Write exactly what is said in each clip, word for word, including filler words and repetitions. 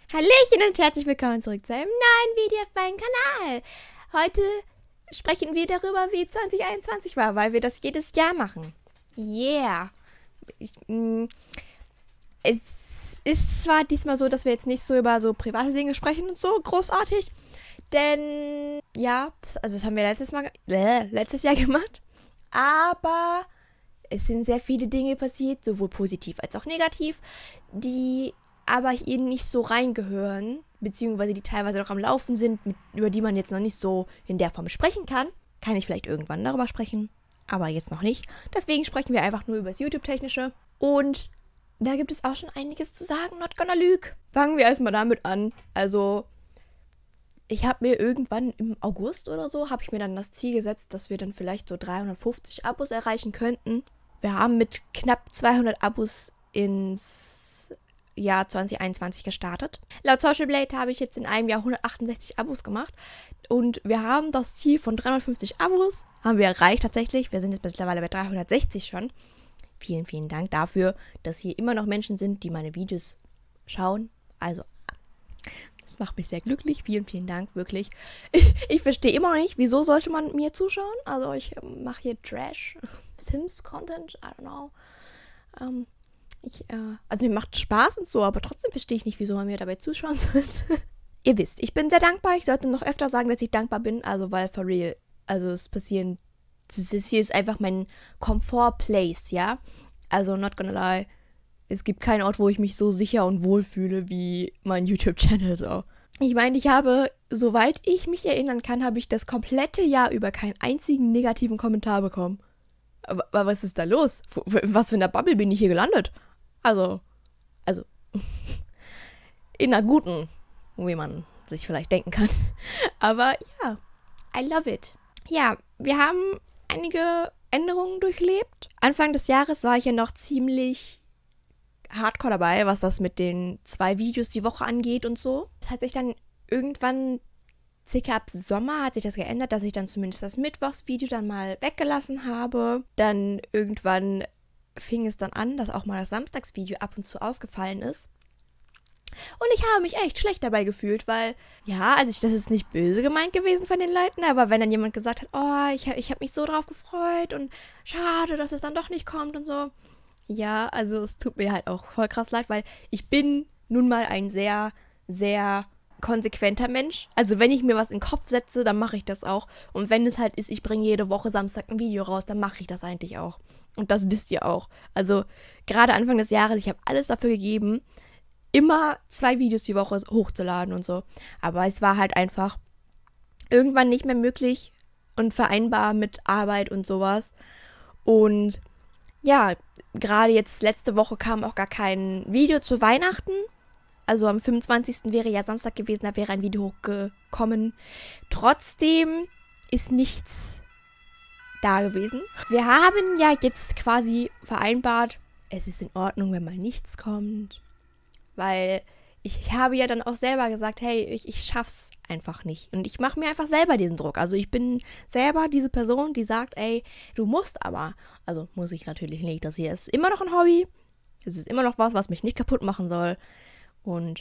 Hallöchen und herzlich willkommen zurück zu einem neuen Video auf meinem Kanal. Heute sprechen wir darüber, wie zwanzig einundzwanzig war, weil wir das jedes Jahr machen. Yeah. Ich, mh, es ist zwar diesmal so, dass wir jetzt nicht so über so private Dinge sprechen und so großartig, denn ja, das, also das haben wir letztes Mal, äh, letztes Jahr gemacht, aber es sind sehr viele Dinge passiert, sowohl positiv als auch negativ, die aber hier nicht so reingehören, beziehungsweise die teilweise noch am Laufen sind, mit, über die man jetzt noch nicht so in der Form sprechen kann. Kann ich vielleicht irgendwann darüber sprechen, aber jetzt noch nicht. Deswegen sprechen wir einfach nur über das YouTube-Technische. Und da gibt es auch schon einiges zu sagen, not gonna lüge. Fangen wir erstmal damit an. Also, ich habe mir irgendwann im August oder so, habe ich mir dann das Ziel gesetzt, dass wir dann vielleicht so dreihundertfünfzig Abos erreichen könnten. Wir haben mit knapp zweihundert Abos ins Jahr zwanzig einundzwanzig gestartet. Laut Social Blade habe ich jetzt in einem Jahr hundertachtundsechzig Abos gemacht und wir haben das Ziel von dreihundertfünfzig Abos, haben wir erreicht tatsächlich. Wir sind jetzt mittlerweile bei dreihundertsechzig schon. Vielen, vielen Dank dafür, dass hier immer noch Menschen sind, die meine Videos schauen. Also, das macht mich sehr glücklich. Vielen, vielen Dank, wirklich. Ich, ich verstehe immer noch nicht, wieso sollte man mir zuschauen. Also, ich mache hier Trash, Sims-Content, I don't know. Ähm, Ich, äh, also mir macht Spaß und so, aber trotzdem verstehe ich nicht, wieso man mir dabei zuschauen sollte. Ihr wisst, ich bin sehr dankbar. Ich sollte noch öfter sagen, dass ich dankbar bin. Also, weil for real, also es passieren, das ist, hier ist einfach mein Comfort-Place, ja. Also, not gonna lie, es gibt keinen Ort, wo ich mich so sicher und wohl fühle wie mein YouTube-Channel so. Ich meine, ich habe, soweit ich mich erinnern kann, habe ich das komplette Jahr über keinen einzigen negativen Kommentar bekommen. Aber, aber was ist da los? Was für eine Bubble bin ich hier gelandet? Also, also, in einer guten, wie man sich vielleicht denken kann. Aber ja, I love it. Ja, wir haben einige Änderungen durchlebt. Anfang des Jahres war ich ja noch ziemlich hardcore dabei, was das mit den zwei Videos die Woche angeht und so. Das hat sich dann irgendwann, circa ab Sommer, hat sich das geändert, dass ich dann zumindest das Mittwochsvideo dann mal weggelassen habe. Dann irgendwann fing es dann an, dass auch mal das Samstagsvideo ab und zu ausgefallen ist. Und ich habe mich echt schlecht dabei gefühlt, weil, ja, also ich, das ist nicht böse gemeint gewesen von den Leuten, aber wenn dann jemand gesagt hat, oh, ich, ich habe mich so drauf gefreut und schade, dass es dann doch nicht kommt und so. Ja, also es tut mir halt auch voll krass leid, weil ich bin nun mal ein sehr, sehr konsequenter Mensch. Also wenn ich mir was in den Kopf setze, dann mache ich das auch. Und wenn es halt ist, ich bringe jede Woche Samstag ein Video raus, dann mache ich das eigentlich auch. Und das wisst ihr auch. Also gerade Anfang des Jahres, ich habe alles dafür gegeben, immer zwei Videos die Woche hochzuladen und so. Aber es war halt einfach irgendwann nicht mehr möglich und vereinbar mit Arbeit und sowas. Und ja, gerade jetzt letzte Woche kam auch gar kein Video zu Weihnachten. Also am fünfundzwanzigsten wäre ja Samstag gewesen, da wäre ein Video hochgekommen. Trotzdem ist nichts da gewesen. Wir haben ja jetzt quasi vereinbart, es ist in Ordnung, wenn mal nichts kommt. Weil ich, ich habe ja dann auch selber gesagt, hey, ich, ich schaff's einfach nicht. Und ich mache mir einfach selber diesen Druck. Also ich bin selber diese Person, die sagt, ey, du musst aber. Also muss ich natürlich nicht. Das hier ist immer noch ein Hobby. Es ist immer noch was, was mich nicht kaputt machen soll. Und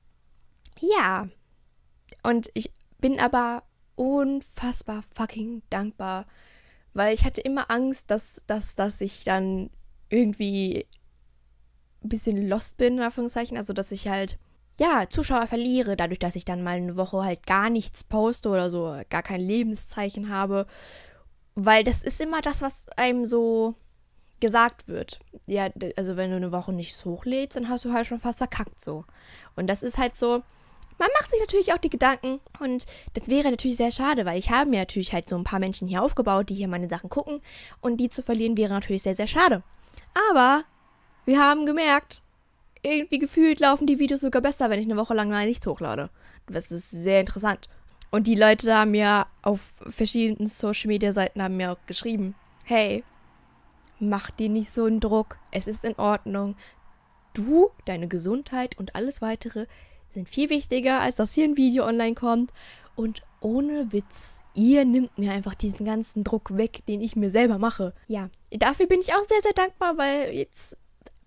ja, und ich bin aber unfassbar fucking dankbar, weil ich hatte immer Angst, dass, dass, dass ich dann irgendwie ein bisschen lost bin, in Anführungszeichen, also dass ich halt, ja, Zuschauer verliere, dadurch, dass ich dann mal eine Woche halt gar nichts poste oder so, gar kein Lebenszeichen habe, weil das ist immer das, was einem so gesagt wird. Ja, also wenn du eine Woche nichts hochlädst, dann hast du halt schon fast verkackt so. Und das ist halt so, man macht sich natürlich auch die Gedanken und das wäre natürlich sehr schade, weil ich habe mir natürlich halt so ein paar Menschen hier aufgebaut, die hier meine Sachen gucken und die zu verlieren wäre natürlich sehr, sehr schade. Aber wir haben gemerkt, irgendwie gefühlt laufen die Videos sogar besser, wenn ich eine Woche lang mal nichts hochlade. Das ist sehr interessant. Und die Leute haben mir auf verschiedenen Social-Media-Seiten haben mir auch geschrieben, hey, mach dir nicht so einen Druck, es ist in Ordnung. Du, deine Gesundheit und alles Weitere sind viel wichtiger, als dass hier ein Video online kommt. Und ohne Witz, ihr nimmt mir einfach diesen ganzen Druck weg, den ich mir selber mache. Ja, dafür bin ich auch sehr, sehr dankbar, weil jetzt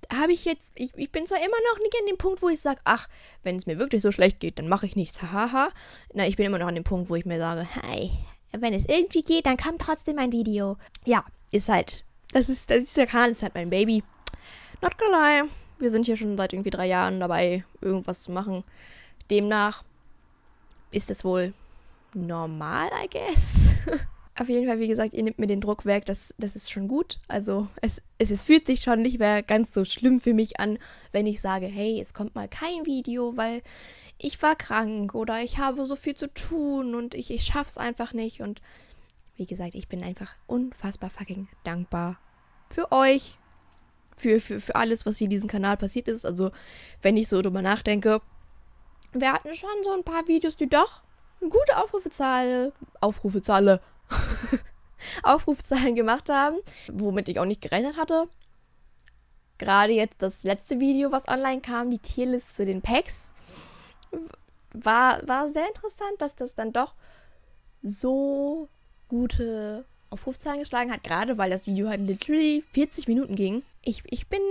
habe ich jetzt, ich, ich bin zwar immer noch nicht an dem Punkt, wo ich sage, ach, wenn es mir wirklich so schlecht geht, dann mache ich nichts, hahaha. Na, ich bin immer noch an dem Punkt, wo ich mir sage, hey, wenn es irgendwie geht, dann kommt trotzdem ein Video. Ja, ist halt, das ist, das ist der Kanal, ist halt mein Baby. Not gonna lie, wir sind hier schon seit irgendwie drei Jahren dabei, irgendwas zu machen. Demnach ist es wohl normal, I guess. Auf jeden Fall, wie gesagt, ihr nehmt mir den Druck weg, das, das ist schon gut. Also es, es, es fühlt sich schon nicht mehr ganz so schlimm für mich an, wenn ich sage, hey, es kommt mal kein Video, weil ich war krank oder ich habe so viel zu tun und ich, ich schaff's einfach nicht. Und wie gesagt, ich bin einfach unfassbar fucking dankbar für euch, für, für, für alles, was hier in diesem Kanal passiert ist. Also wenn ich so drüber nachdenke, wir hatten schon so ein paar Videos, die doch eine gute Aufrufezahl, Aufrufezahl, Aufrufzahlen gemacht haben, womit ich auch nicht gerechnet hatte. Gerade jetzt das letzte Video, was online kam, die Tierlist zu den Packs, war, war sehr interessant, dass das dann doch so gute Aufrufzahlen geschlagen hat, gerade weil das Video halt literally vierzig Minuten ging. Ich, ich bin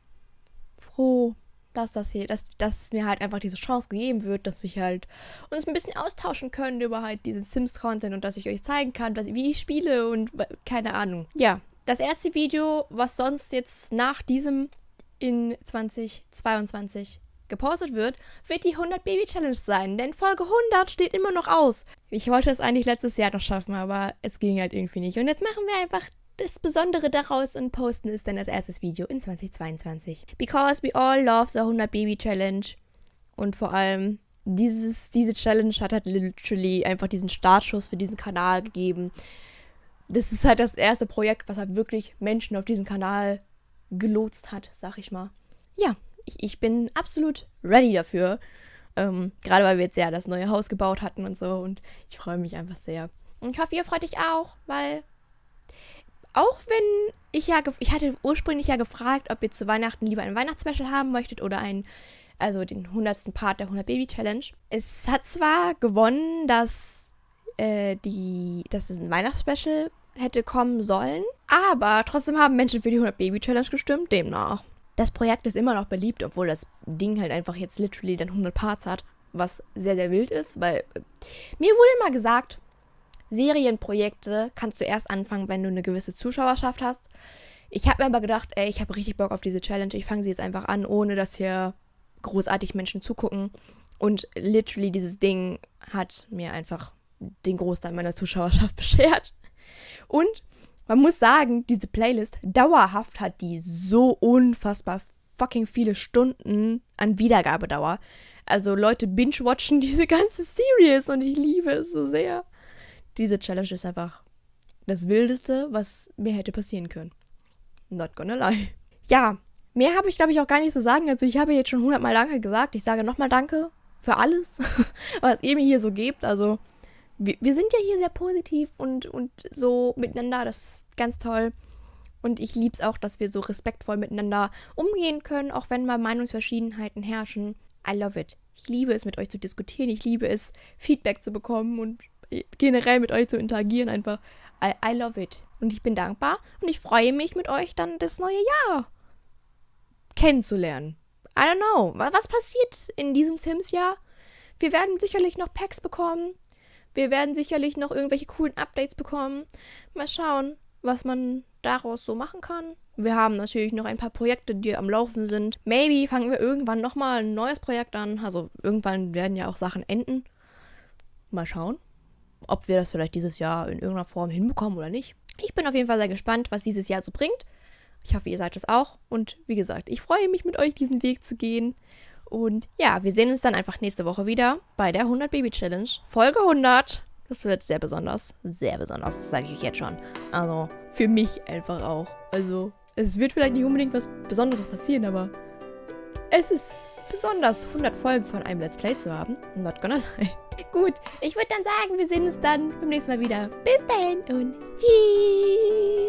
froh, dass das hier, dass, dass mir halt einfach diese Chance gegeben wird, dass wir halt uns ein bisschen austauschen können über halt diesen Sims-Content und dass ich euch zeigen kann, dass, wie ich spiele und keine Ahnung. Ja, das erste Video, was sonst jetzt nach diesem in zwanzig zweiundzwanzig gepostet wird, wird die hundert Baby Challenge sein, denn Folge hundert steht immer noch aus. Ich wollte es eigentlich letztes Jahr noch schaffen, aber es ging halt irgendwie nicht. Und jetzt machen wir einfach das Besondere daraus und posten es dann als erstes Video in zwanzig zweiundzwanzig. Because we all love the hundert Baby Challenge. Und vor allem, dieses, diese Challenge hat halt literally einfach diesen Startschuss für diesen Kanal gegeben. Das ist halt das erste Projekt, was halt wirklich Menschen auf diesen Kanal gelotst hat, sag ich mal. Ja, ich, ich bin absolut ready dafür. Ähm, gerade weil wir jetzt ja das neue Haus gebaut hatten und so. Und ich freue mich einfach sehr. Und ich hoffe, ihr freut euch auch, weil auch wenn ich ja, ich hatte ursprünglich ja gefragt, ob ihr zu Weihnachten lieber ein Weihnachtsspecial haben möchtet oder ein, also den hundertsten Part der hundert Baby Challenge. Es hat zwar gewonnen, dass, äh, die, dass es ein Weihnachtsspecial hätte kommen sollen, aber trotzdem haben Menschen für die hundert Baby Challenge gestimmt, demnach. Das Projekt ist immer noch beliebt, obwohl das Ding halt einfach jetzt literally dann hundert Parts hat, was sehr, sehr wild ist, weil äh, mir wurde immer gesagt, Serienprojekte kannst du erst anfangen, wenn du eine gewisse Zuschauerschaft hast. Ich habe mir aber gedacht, ey, ich habe richtig Bock auf diese Challenge. Ich fange sie jetzt einfach an, ohne dass hier großartig Menschen zugucken. Und literally dieses Ding hat mir einfach den Großteil meiner Zuschauerschaft beschert. Und man muss sagen, diese Playlist, dauerhaft hat die so unfassbar fucking viele Stunden an Wiedergabedauer. Also Leute binge-watchen diese ganze Series und ich liebe es so sehr. Diese Challenge ist einfach das Wildeste, was mir hätte passieren können. Not gonna lie. Ja, mehr habe ich, glaube ich, auch gar nicht zu sagen. Also ich habe jetzt schon hundertmal Danke gesagt. Ich sage nochmal Danke für alles, was ihr mir hier so gebt. Also wir, wir sind ja hier sehr positiv und, und so miteinander. Das ist ganz toll. Und ich liebe es auch, dass wir so respektvoll miteinander umgehen können, auch wenn mal Meinungsverschiedenheiten herrschen. I love it. Ich liebe es, mit euch zu diskutieren. Ich liebe es, Feedback zu bekommen und generell mit euch zu interagieren, einfach I, I love it. Und ich bin dankbar und ich freue mich, mit euch dann das neue Jahr kennenzulernen. I don't know, was passiert in diesem Sims-Jahr? Wir werden sicherlich noch Packs bekommen, wir werden sicherlich noch irgendwelche coolen Updates bekommen. Mal schauen, was man daraus so machen kann. Wir haben natürlich noch ein paar Projekte, die am Laufen sind. Maybe fangen wir irgendwann nochmal ein neues Projekt an. Also irgendwann werden ja auch Sachen enden. Mal schauen, ob wir das vielleicht dieses Jahr in irgendeiner Form hinbekommen oder nicht. Ich bin auf jeden Fall sehr gespannt, was dieses Jahr so bringt. Ich hoffe, ihr seid es auch. Und wie gesagt, ich freue mich, mit euch diesen Weg zu gehen. Und ja, wir sehen uns dann einfach nächste Woche wieder bei der hundert Baby Challenge. Folge hundert. Das wird sehr besonders. Sehr besonders, das sage ich euch jetzt schon. Also, für mich einfach auch. Also, es wird vielleicht nicht unbedingt was Besonderes passieren, aber es ist besonders, hundert Folgen von einem Let's Play zu haben. Not gonna lie. Gut, ich würde dann sagen, wir sehen uns dann beim nächsten Mal wieder. Bis dahin und tschüss.